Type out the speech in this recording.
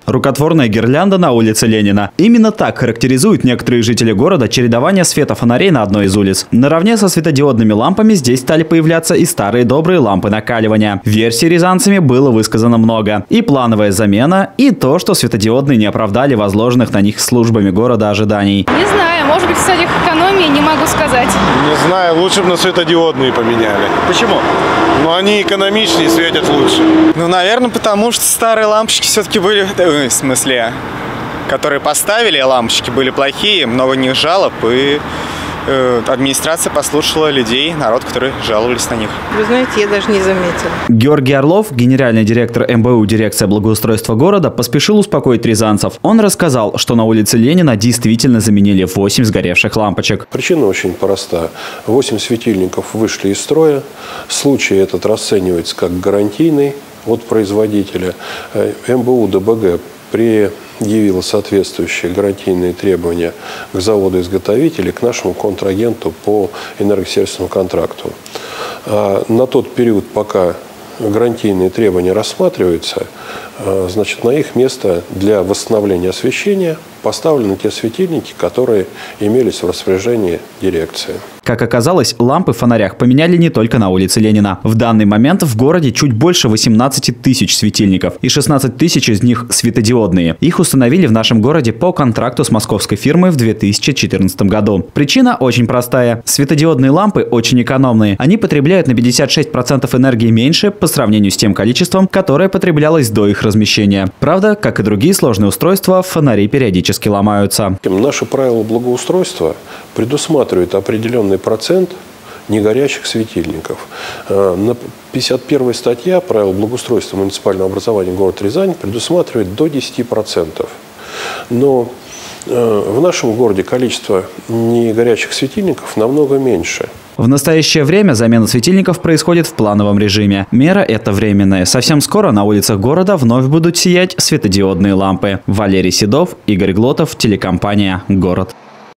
Рукотворная гирлянда на улице Ленина. Именно так характеризуют некоторые жители города чередование света фонарей на одной из улиц. Наравне со светодиодными лампами здесь стали появляться и старые добрые лампы накаливания. Версий рязанцами было высказано много. И плановая замена, и то, что светодиодные не оправдали возложенных на них службами города ожиданий. Не знаю, может быть, в целях экономии, не могу сказать. Не знаю, лучше бы на светодиодные поменяли. Почему? Но они экономичнее, светят лучше. Ну, наверное, потому что старые лампочки все-таки были, в смысле, которые поставили, лампочки были плохие, много них жалоб, и администрация послушала людей, народ, которые жаловались на них. Вы знаете, я даже не заметила. Георгий Орлов, генеральный директор МБУ «Дирекция благоустройства города», поспешил успокоить рязанцев. Он рассказал, что на улице Ленина действительно заменили 8 сгоревших лампочек. Причина очень проста. 8 светильников вышли из строя. Случай этот расценивается как гарантийный от производителя. МБУ ДБГ предъявила соответствующие гарантийные требования к заводу-изготовителю, к нашему контрагенту по энергосервисному контракту. На тот период, пока гарантийные требования рассматриваются, значит, на их место для восстановления освещения поставлены те светильники, которые имелись в распоряжении дирекции. Как оказалось, лампы в фонарях поменяли не только на улице Ленина. В данный момент в городе чуть больше 18 тысяч светильников, и 16 тысяч из них светодиодные. Их установили в нашем городе по контракту с московской фирмой в 2014 году. Причина очень простая. Светодиодные лампы очень экономные. Они потребляют на 56% энергии меньше по сравнению с тем количеством, которое потреблялось до их размещения. Правда, как и другие сложные устройства, фонари периодически ломаются. Наши правила благоустройства предусматривают определенный процент негорящих светильников. 51 статья правил благоустройства муниципального образования города Рязань предусматривает до 10%. Но в нашем городе количество негорящих светильников намного меньше. В настоящее время замена светильников происходит в плановом режиме. Мера эта временная. Совсем скоро на улицах города вновь будут сиять светодиодные лампы. Валерий Седов, Игорь Глотов, телекомпания «Город».